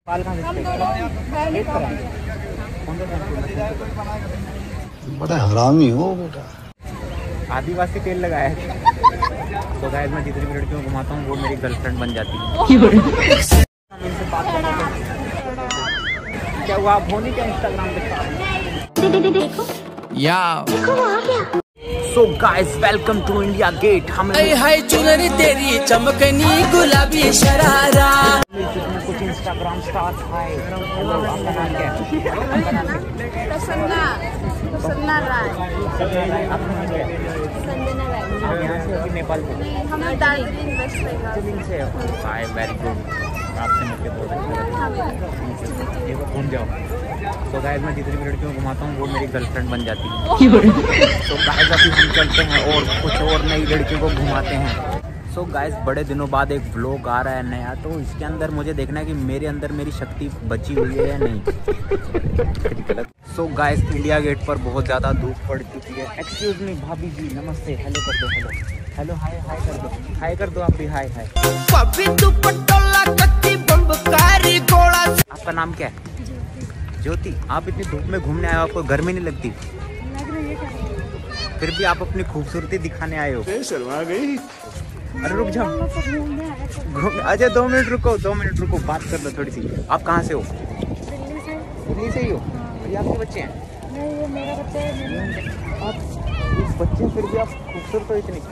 बाल कहाँ से बड़ा हरामी हो बेटा। आदिवासी तेल लगाया है। तो गाइस मैं जितनी भी लड़कियों को घुमाता हूँ वो मेरी गर्लफ्रेंड बन जाती है। इनसे बात क्या हुआ, आप हो नहीं क्या इंस्टाग्राम पे? या so guys welcome to India Gate. हम हाय चुनरी तेरी चमकनी गुलाबी शरारा। कुछ इंस्टाग्राम स्टार्स। हाय हेलो, आपका नाम क्या है? प्रसन्ना राय। आपका नाम क्या है? संजना राय। आप यहाँ से हो कि नेपाल से? हम दार्जिलिंग वेस्ट बंगाल से हो। हाय वेरी गुड, आपसे मिलकर बहुत अच्छा लगा। ये तो घूम जाओ। तो गाइस मैं जितनी भी लड़कियों को घुमाता हूँ वो मेरी गर्लफ्रेंड बन जाती है। तो गाइस अभी हम चलते हैं और कुछ और नई लड़कियों को घुमाते हैं। सो गाइस बड़े दिनों बाद एक व्लॉग आ रहा है नया, तो इसके अंदर मुझे देखना है कि मेरे अंदर मेरी शक्ति बची हुई है या नहीं। गलत। सो गाइस इंडिया गेट पर बहुत ज़्यादा धूप पड़ चुकी है। एक्सक्यूज मी भाभी जी, नमस्ते। हेलो कर दो, हेलो हेलो, हाय हाय कर दो, हाय कर दो आप भी, हाय हाय। आपका नाम क्या है? ज्योति। आप इतनी धूप में घूमने आए हो, आपको गर्मी नहीं लगती? फिर भी आप अपनी खूबसूरती दिखाने आए हो। शर्मा गई। अरे रुक जाओ, अच्छा 2 मिनट रुको, 2 मिनट रुको, बात कर लो थोड़ी सी। आप कहाँ से हो? दिल्ली से ही हो? ये आपके बच्चे हैं? नहीं, ये मेरा बच्चा है। आप बच्चे फिर भी आप खूबसूरत हो इतनी।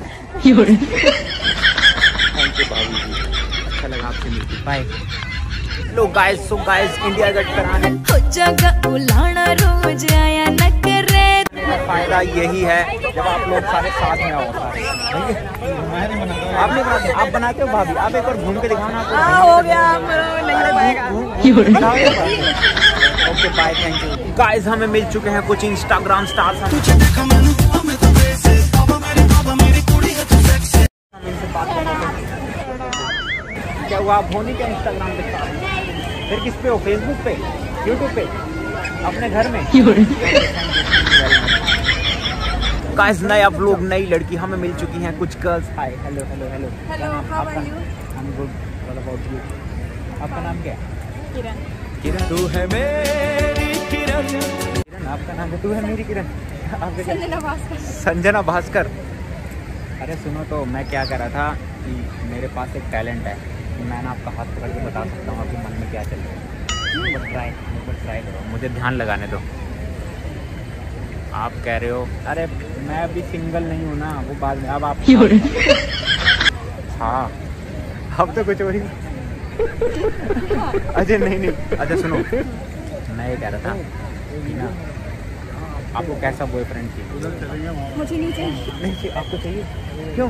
थैंक यू भाभी जी, अच्छा लगा आपसे मिलकर, बाय। लो guys, so guys India Gate पर आने हो जगह उलाना रोज आया न करे। फायदा यही है जब आप लोग सारे साथ में आओ। आप नहीं बनाते? आप बनाते हो भाभी? आप एक बार घूम के दिखाओ ना। हो गया, okay bye, thank you. Guys हमें मिल चुके हैं कुछ इंस्टाग्राम स्टार्स। क्या हुआ, आप हो नहीं क्या इंस्टाग्राम पे स्टार? फिर किस पे हो? फेसबुक पे, यूट्यूब पे, अपने घर में? गाइस नया व्लॉग, नई लड़की हमें मिल चुकी हैं कुछ girls. Hi hello hello hello. Hello, how are you? I am good, what about you? आपका नाम क्या है? किरण। किरण। तू है मेरी किरण। किरण आपका नाम है? तू है मेरी किरण। आपका क्या? संजना भास्कर। संजना भास्कर। अरे सुनो, तो मैं क्या कह रहा था कि मेरे पास एक टैलेंट है, मैं ना आपका हाथ पकड़ के बता सकता हूँ आपके मन में क्या चल रहा है। बस ट्राई करो, मुझे ध्यान लगाने दो। आप कह रहे हो अरे मैं अभी सिंगल नहीं हूँ ना, वो बाद में। अब आप हाँ, अब तो कुछ और ही। अच्छा नहीं, अच्छा सुनो, मैं ये कह रहा था कि ना आपको कैसा बॉयफ्रेंड चाहिए? मुझे नहीं चाहिए। नहीं चाहिए आपको? चाहिए क्यों?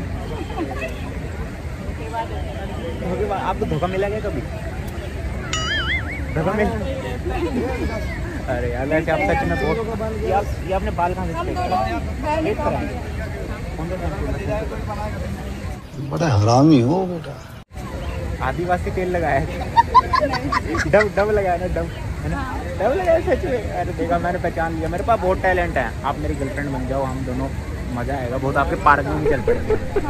धोखेबाज। आपको धोखा मिला क्या कभी? धोखा मिल? अरे यार वैसे आप सच में बहुत। ये आपने बाल कहाँ से कराए? बड़ा हरामी हो बेटा। आदिवासी तेल लगाया है। डब लगाया ना, डब है ना? डब लगाया सच में? अरे देखा, मैंने पहचान लिया, मेरे पास बहुत टैलेंट है। आप मेरी गर्लफ्रेंड बन जाओ, हम दोनों मजा आएगा बहुत। आपके पार्क में भी चल पड़ेंगे।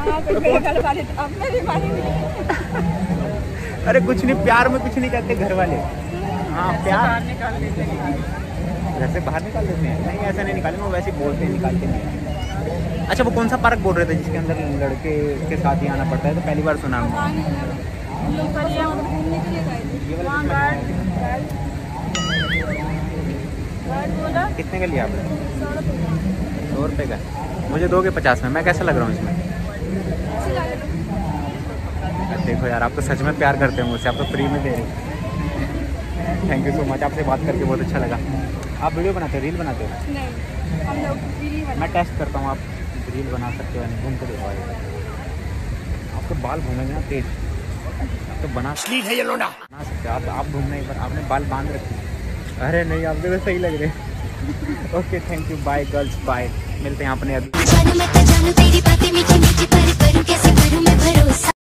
अरे कुछ नहीं, प्यार में कुछ नहीं कहते घर वाले। हाँ प्यार घर से बाहर निकाल देते हैं? नहीं ऐसा नहीं निकालेंगे, वो वैसे बोलते हैं, निकालते नहीं। अच्छा वो कौन सा पार्क बोल रहे थे जिसके अंदर लड़के के साथ ही आना पड़ता है? तो पहली बार सुना कितने का लिया आपने? 100 रुपये का। मुझे दोगे 50 में? मैं कैसा लग रहा हूँ इसमें? देखो यार, आप तो सच में प्यार करते हो मुझसे, आप तो फ्री में दे रहे हो। थैंक यू सो मच, आपसे बात करके बहुत अच्छा लगा। आप वीडियो बनाते हो, रील बनाते हो? नहीं, हम लोग मैं टेस्ट करता हूँ, आप रील बना सकते हो या नहीं? घूम के देखो, आपके बाल घूमेंगे ना तेज, तो बना सकते हो आप घूमना। एक बार आपने बाल बांध रखे। अरे नहीं, आपके तो सही लग रहे। Okay thank you, bye girls, bye. मिलते हैं अपने अभी।